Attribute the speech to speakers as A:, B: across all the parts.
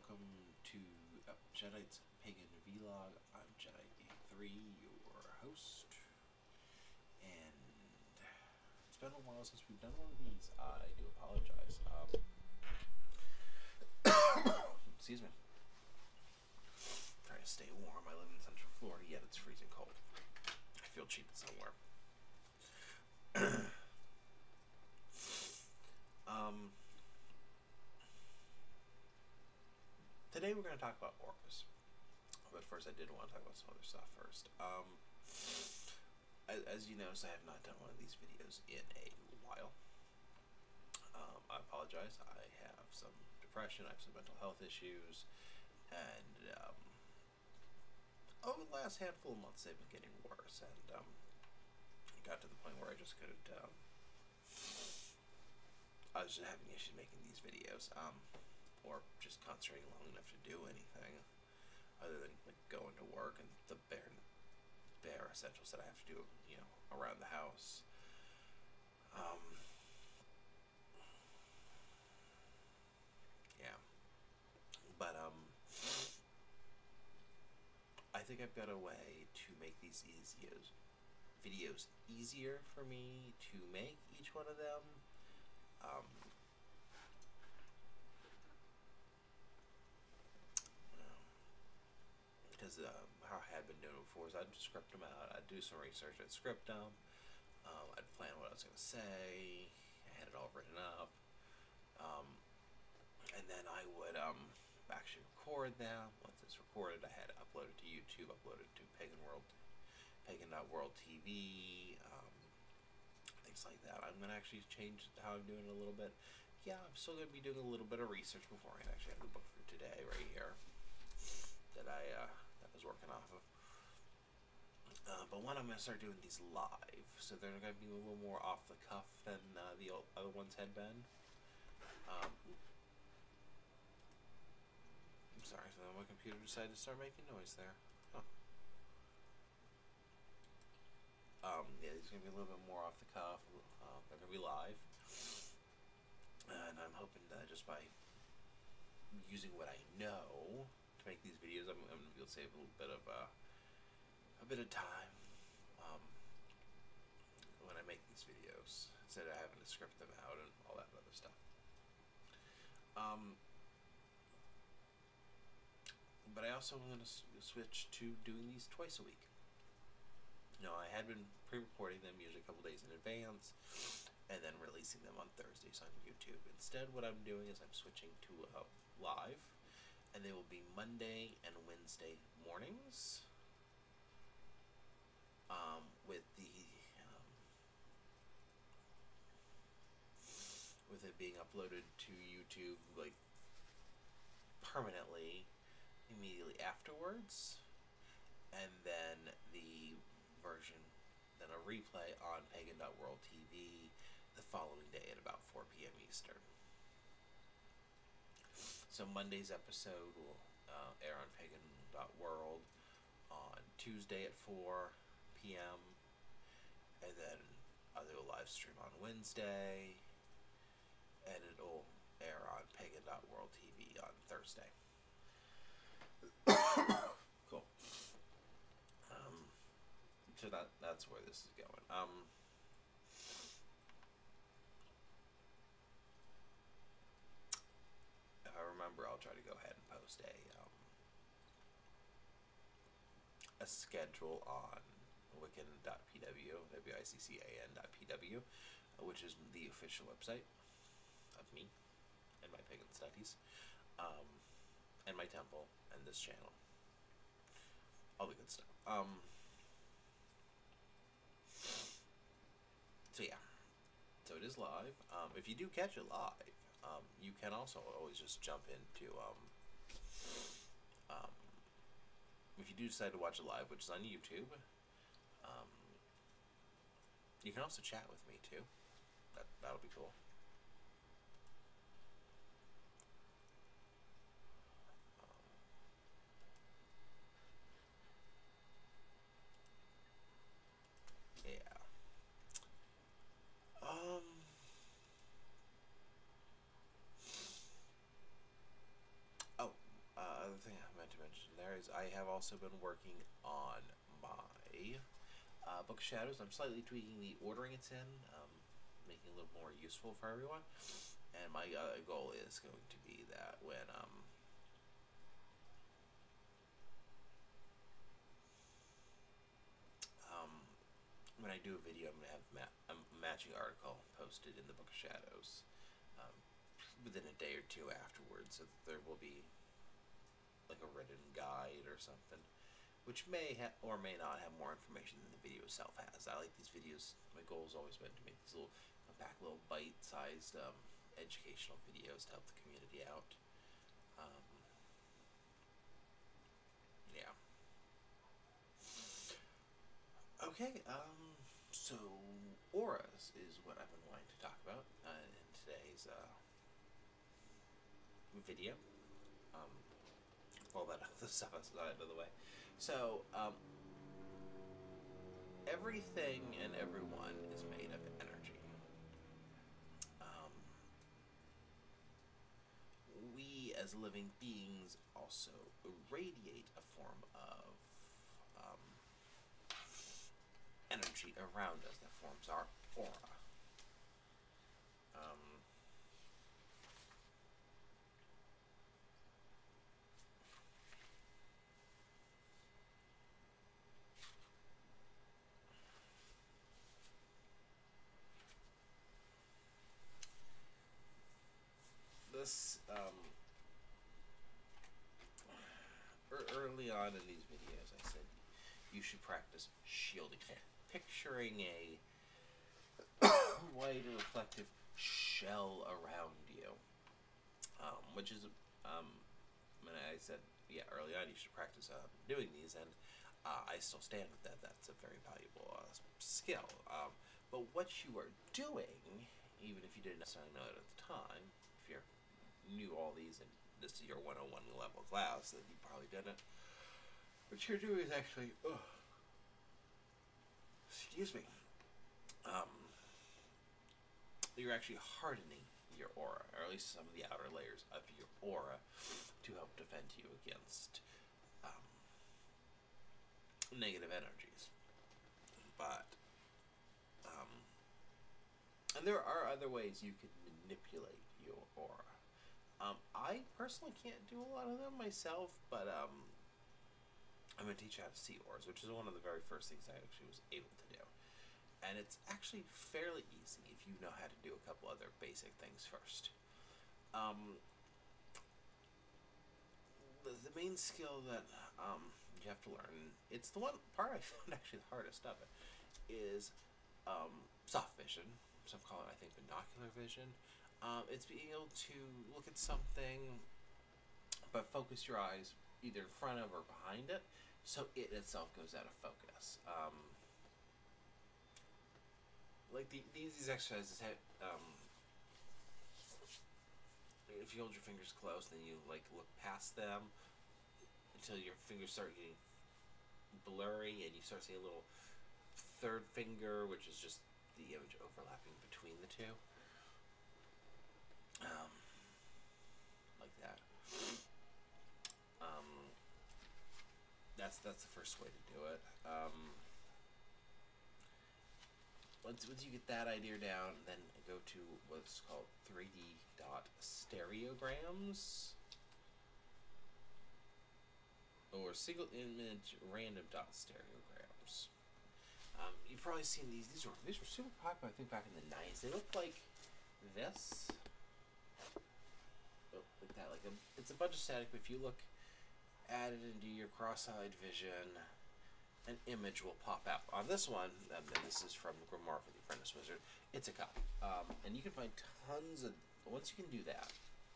A: welcome to Jedi's Pagan Vlog. I'm Jedi Gang 3, your host, and it's been a while since we've done one of these. I do apologize. Excuse me. Trying to stay warm. I live in Central Florida, yet it's freezing cold. I feel cheated somewhere. Today we're going to talk about auras. But first I did want to talk about some other stuff first. As you notice, I have not done one of these videos in a while. I apologize. I have some depression, I have some mental health issues, and over the last handful of months they've been getting worse, and it got to the point where I just couldn't, I was just having issues making these videos, or just concentrating long enough to do anything other than like going to work and the bare essentials that I have to do, you know, around the house. Yeah, but I think I've got a way to make these videos easier for me to make each one of them. Because how I had been doing it before is I'd script them out, I'd do some research, I'd script them, I'd plan what I was going to say, I had it all written up, and then I would actually record them. Once it's recorded, I had to upload it to YouTube, upload it to Pagan.World TV, things like that. I'm going to actually change how I'm doing it a little bit. Yeah, I'm still going to be doing a little bit of research beforehand. Actually, I have the book for today right here that I was working off of. But one, I'm going to start doing these live, so they're going to be a little more off the cuff than the other ones had been. I'm sorry, so my computer decided to start making noise there. Huh. Yeah, these are going to be a little bit more off the cuff. They're going to be live. And I'm hoping that just by using what I know to make these videos, I'm going to be able to save a little bit of time when I make these videos, instead of having to script them out and all that other stuff. But I also want to switch to doing these twice a week. You know, I had been pre-recording them usually a couple days in advance, and then releasing them on Thursdays on YouTube. Instead, what I'm doing is I'm switching to live, and they will be Monday and Wednesday mornings, with it being uploaded to YouTube like permanently immediately afterwards, and then the version, then a replay on Pagan.World TV the following day at about 4 p.m. Eastern. So Monday's episode will air on Pagan.World on Tuesday at 4 p.m. and then I'll do a live stream on Wednesday, and it'll air on Pagan.World TV on Thursday. Cool. So that's where this is going. If I remember, I'll try to go ahead and post a schedule on Wiccan.pw, WICCAN.pw, which is the official website of me and my pagan studies, and my temple and this channel, all the good stuff. So yeah, so it is live. If you do catch it live, you can also always just jump into if you do decide to watch it live, which is on YouTube, you can also chat with me too. That'll be cool. Yeah. Oh, guys, I have also been working on my Book of Shadows. I'm slightly tweaking the ordering it's in, making it a little more useful for everyone. And my goal is going to be that when I do a video, I'm going to have a matching article posted in the Book of Shadows within a day or two afterwards, so that there will be like a written guide or something, which may or may not have more information than the video itself has. I like these videos. My goal has always been to make these little compact, little bite-sized educational videos to help the community out. Yeah. Okay. So auras is what I've been wanting to talk about in today's video. All that other stuff out of the way. So, everything and everyone is made of energy. We, as living beings, also radiate a form of energy around us that forms our aura. This early on in these videos, I said you should practice shielding, picturing a white reflective shell around you, which is when I said early on you should practice doing these, and I still stand with that. That's a very valuable skill. But what you are doing, even if you didn't necessarily know it at the time, if you knew all these and this is your 101 level class, then you probably didn't. What you're doing is actually, excuse me, you're actually hardening your aura, or at least some of the outer layers of your aura, to help defend you against negative energies. But and there are other ways you can manipulate your aura. I personally can't do a lot of them myself, but I'm going to teach you how to see auras, which is one of the very first things I actually was able to do. And it's actually fairly easy if you know how to do a couple other basic things first. The main skill that you have to learn, it's the one part I found actually the hardest of it, is soft vision. Some call it, I think, binocular vision. It's being able to look at something but focus your eyes either in front of or behind it, so it itself goes out of focus. Like these exercises have, if you hold your fingers close, then you like look past them until your fingers start getting blurry, and you start seeing a little third finger, which is just the image overlapping between the two, like that. That's the first way to do it. Once you get that idea down, then go to what's called 3D dot stereograms, or single image random dot stereograms. You've probably seen these. These were super popular, I think, back in the 90s. They look like this. Oh, like that. It's a bunch of static, but if you look at it and do your cross-eyed vision, an image will pop out. On this one, and this is from Grimoire for the Apprentice Wizard, it's a copy. And you can find tons of, once you can do that,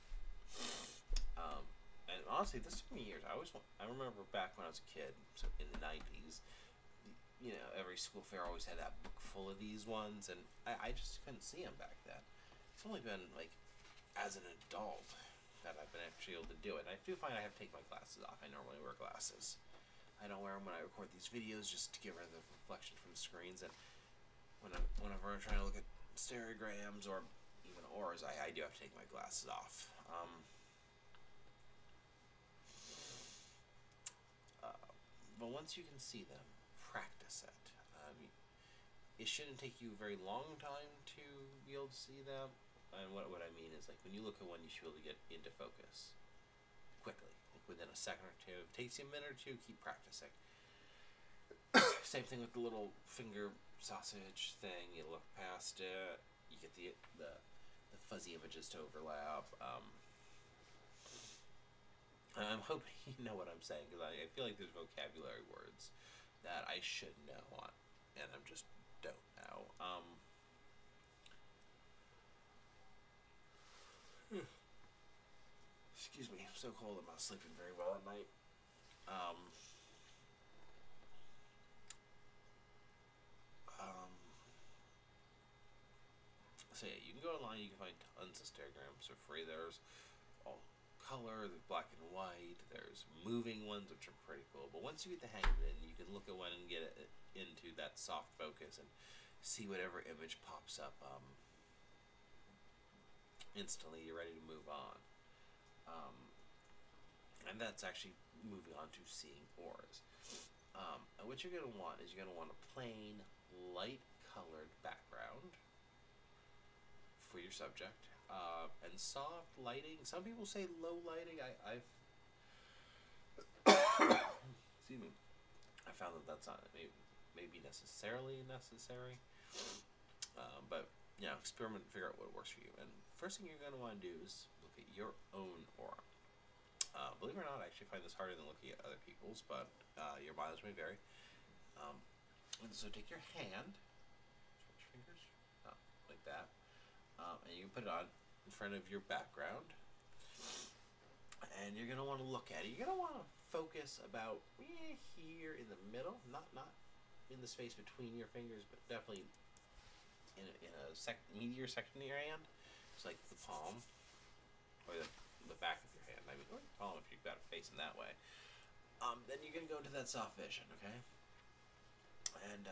A: and honestly, this took me years. I remember back when I was a kid, so in the 90s, you know, every school fair always had that book full of these ones, and I just couldn't see them back then. It's only been, like, as an adult that I've been actually able to do it. And I do find I have to take my glasses off. I normally wear glasses. I don't wear them when I record these videos just to get rid of the reflection from the screens, and whenever I'm trying to look at stereograms or even auras, I do have to take my glasses off. but once you can see them, practice it. It shouldn't take you a very long time to be able to see them. And what I mean is, like, when you look at one, you should be able to get into focus quickly, like within a second or two. If it takes you a minute or two, keep practicing. Same thing with the little finger sausage thing. You look past it, you get the fuzzy images to overlap. I'm hoping you know what I'm saying, because I feel like there's vocabulary words that I should know on, and I'm just don't know. Excuse me, I'm so cold I'm not sleeping very well at night. Um, um, so yeah, you can go online, you can find tons of stereograms for free. There's all color, there's black and white, there's moving ones, which are pretty cool. But once you get the hang of it, you can look at one and get it into that soft focus and see whatever image pops up. Instantly, you're ready to move on. And that's actually moving on to seeing auras. And what you're going to want is you're going to want a plain, light colored background for your subject. And soft lighting. Some people say low lighting. I've excuse me. I found that that's not maybe necessarily necessary. But you know, experiment and figure out what works for you. And first thing you're going to want to do is look at your own aura. Believe it or not, I actually find this harder than looking at other people's, but your mileage may vary. And so take your hand, stretch your fingers, like that, and you can put it on in front of your background, and you're going to want to look at it. You're going to want to focus about here in the middle, not in the space between your fingers, but definitely in a meatier section of your hand. It's like the palm, or the back of your hand. I mean, or the palm if you've got it facing that way. Then you're going to go into that soft vision, okay? And,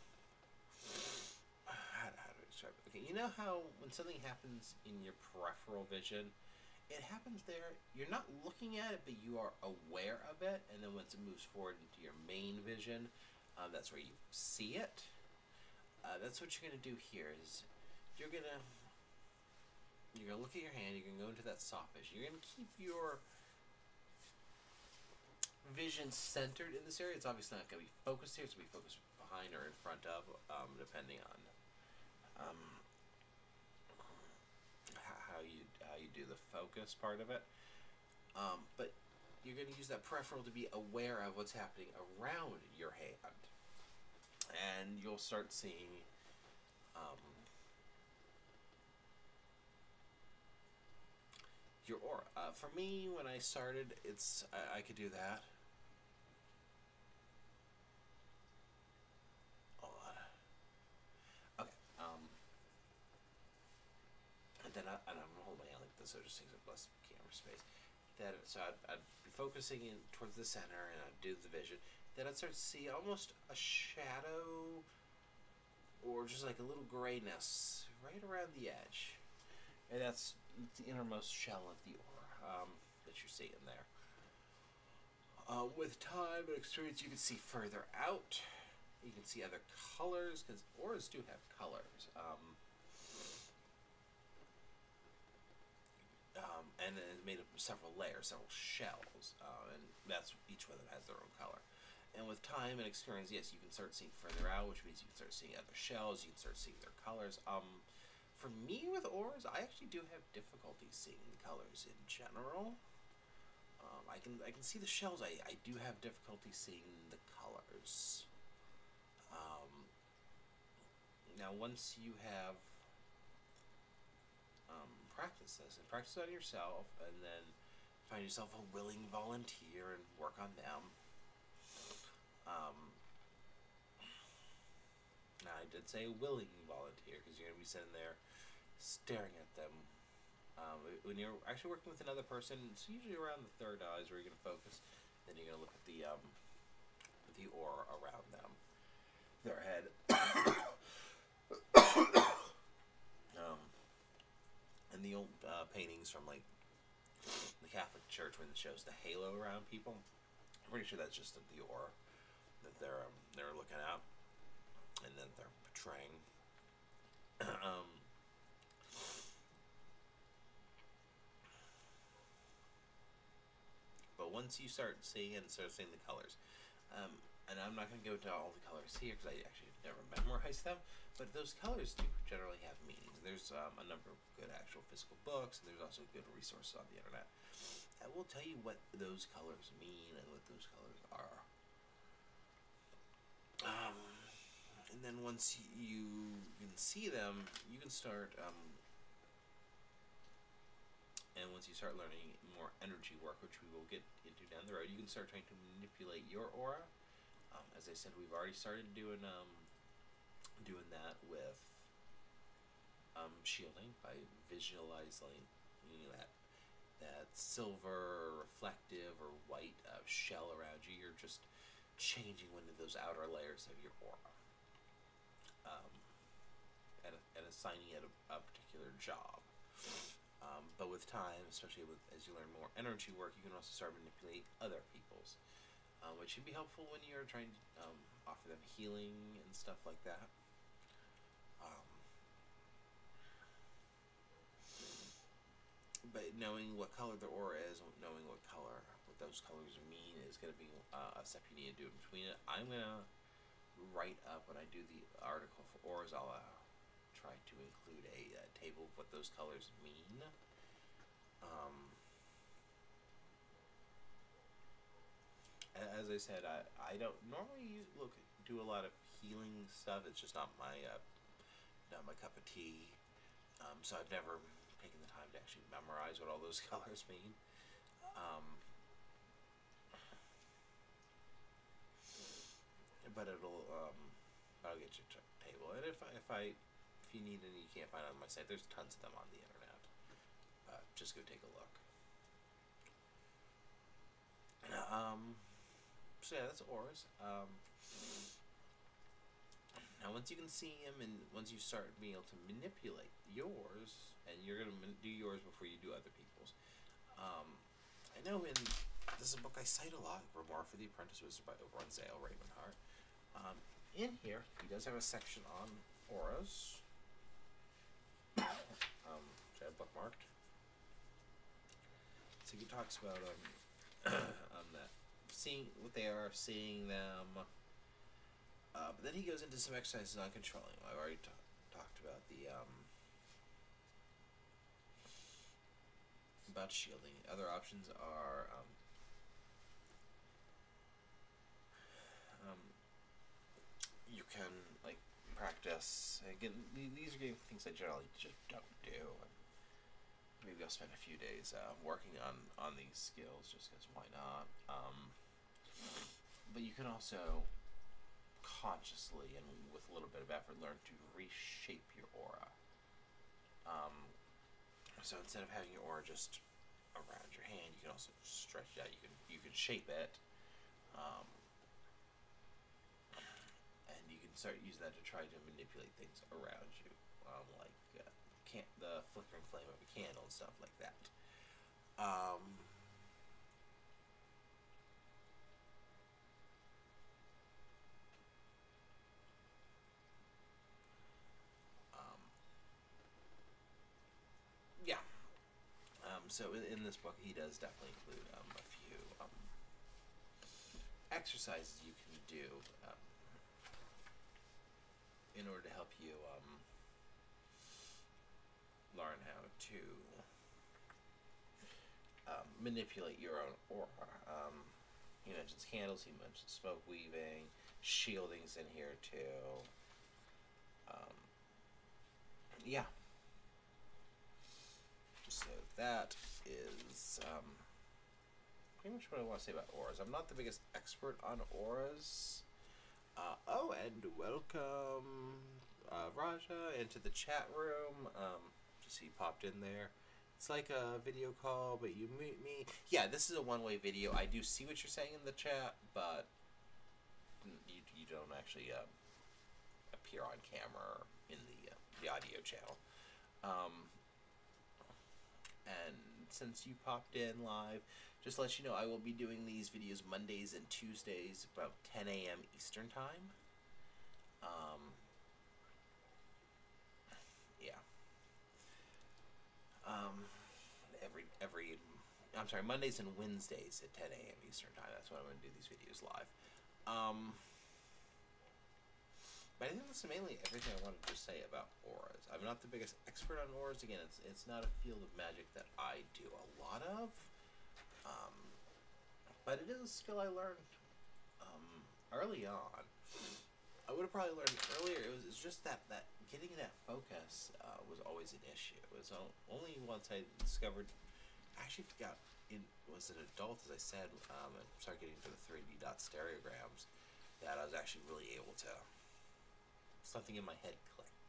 A: how do I describe it? Okay, you know how when something happens in your peripheral vision, it happens there, you're not looking at it, but you are aware of it, and then once it moves forward into your main vision, that's where you see it. That's what you're going to do here, is you're going to look at your hand, you're going to go into that soft vision, you're going to keep your vision centered in this area. It's obviously not going to be focused here, it's going to be focused behind or in front of, depending on how you do the focus part of it. But you're going to use that peripheral to be aware of what's happening around your hand, and you'll start seeing your aura. For me, when I started, I could do that. Okay. And I'm gonna hold my hand like this, so it just takes up less camera space. So I'd be focusing in towards the center, and I'd do the vision. Then I'd start to see almost a shadow, or just like a little grayness right around the edge, and that's the innermost shell of the aura that you're seeing there. With time and experience, you can see further out. You can see other colors, because auras do have colors. And it's made up of several layers, several shells, and that's each one of them has their own color. And with time and experience, yes, you can start seeing further out, which means you can start seeing other shells, you can start seeing their colors. For me with auras, I actually do have difficulty seeing the colors in general. I can see the shells. I do have difficulty seeing the colors. Now, once you have practice this and practice on yourself, and then find yourself a willing volunteer and work on them. Now, I did say a willing volunteer, because you're going to be sitting there staring at them. When you're actually working with another person, it's usually around the third eye is where you're going to focus. Then you're going to look at the aura around them, their head. And the old paintings from like the Catholic Church, when it shows the halo around people, I'm pretty sure that's just the aura. that they're looking at, and that they're portraying. um, but once you start seeing the colors, and I'm not going to go to all the colors here because I actually have never memorized them, but those colors do generally have meanings. There's a number of good actual physical books, and there's also good resources on the internet that will tell you what those colors mean and what those colors are. And then once you can see them, you can start, and once you start learning more energy work, which we will get into down the road, you can start trying to manipulate your aura. As I said, we've already started doing that with shielding by visualizing that silver, reflective, or white shell around you. You're just changing one of those outer layers of your aura, and assigning it a particular job. But with time, especially as you learn more energy work, you can also start manipulating other people's, which should be helpful when you're trying to offer them healing and stuff like that. But knowing what color the aura is, knowing what those colors mean, is going to be a step you need to do in between it. I'm going to write up, when I do the article for auras, I'll try to include a table of what those colors mean. As I said, I don't normally do a lot of healing stuff. It's just not my cup of tea. So I've never taken the time to actually memorize what all those colors mean. But I'll get you a table. And if you need any, you can't find it on my site, there's tons of them on the internet. Just go take a look. So yeah, that's auras. Now once you can see them, and once you start being able to manipulate yours, and you're going to do yours before you do other people's. I know this is a book I cite a lot, Grimoire for the Apprentice Wizard by over on Zale Ravenheart. In here, he does have a section on auras, which I have bookmarked. So he talks about that, seeing what they are, seeing them. But then he goes into some exercises on controlling. I've already talked about the about shielding. Other options are you can practice. Again, these are things I generally just don't do. Maybe I'll spend a few days working on these skills, just because why not? But you can also consciously and with a little bit of effort learn to reshape your aura. So instead of having your aura just around your hand, you can also stretch it out. You can shape it, and you can start using that to try to manipulate things around you, like the flickering flame of a candle and stuff like that. Yeah. So in this book, he does definitely include a few exercises you can do in order to help you learn how to manipulate your own aura. He mentions candles, he mentions smoke weaving, shielding's in here too. Yeah. So that is pretty much what I want to say about auras. I'm not the biggest expert on auras. And welcome Raja into the chat room. Just he popped in there. It's like a video call, but you meet me. Yeah, this is a one-way video. I do see what you're saying in the chat, but you don't actually appear on camera in the audio channel. And since you popped in live. Just to let you know, I will be doing these videos Mondays and Tuesdays about 10 a.m. Eastern Time. Yeah. I'm sorry, Mondays and Wednesdays at 10 a.m. Eastern Time. That's when I'm going to do these videos live. But I think that's mainly everything I wanted to say about auras. I'm not the biggest expert on auras. Again, it's not a field of magic that I do a lot of. But it is a skill I learned early on. I would have probably learned earlier. It's just that getting that focus was always an issue. It was only once I discovered. I actually got was an adult, as I said, and started getting into the 3D dot stereograms, that I was actually really able to. Something in my head clicked.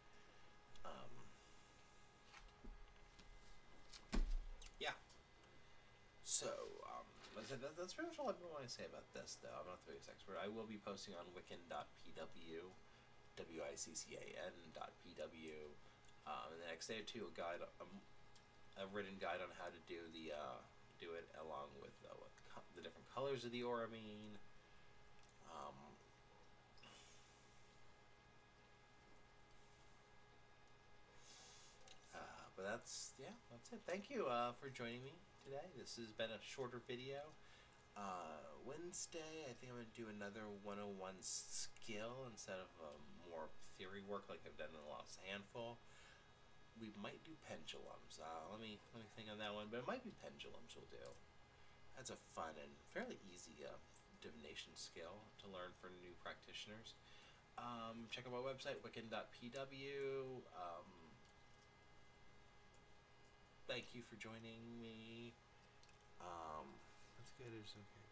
A: Yeah. So, that's pretty much all I want to say about this, though. I'm not the biggest expert. I will be posting on wiccan.pw, wiccan.pw, in the next day or two, a written guide on how to do it, along with what the different colors of the aura mean. But that's it. Thank you for joining me today. This has been a shorter video. Wednesday, I think I'm going to do another 101 skill instead of more theory work like I've done in the last handful. We might do pendulums. Let me think on that one, but it might be pendulums we'll do. That's a fun and fairly easy divination skill to learn for new practitioners. Check out my website, wiccan.pw. Thank you for joining me. That's good. It's okay.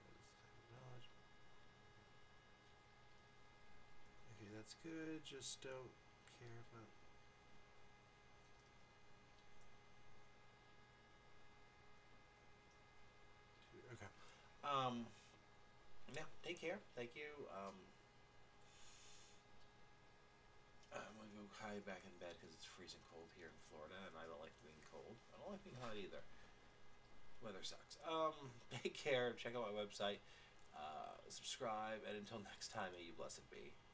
A: Okay, that's good. Just don't care about. Okay. Yeah. Take care. Thank you. I'm gonna go hide back in bed because it's freezing cold here in Florida, and I don't like being cold. I don't like being hot either. Weather sucks. Take care. Check out my website. Subscribe, and until next time, may you blessed be.